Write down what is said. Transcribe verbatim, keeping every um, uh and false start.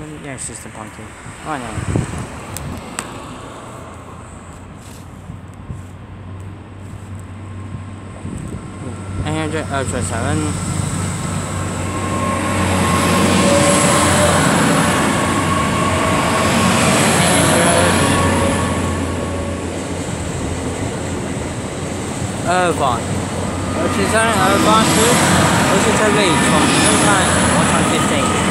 Yeah, it's just a bunking. Right now. eight hundred Ultra seven. Irvine. Ultra seven, Irvine two. Ultra two leads from two times one time fifteen.